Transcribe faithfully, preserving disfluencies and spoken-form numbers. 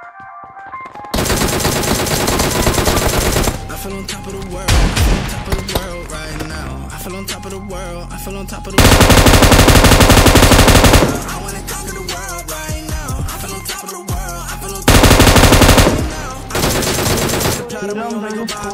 I feel on top of the world, I feel on top of the world right now. I feel on top of the world, I feel on top of the world. I wanna conquer the world right now. I feel on top of the world, I feel on top of the world right now. I feel on top of the world,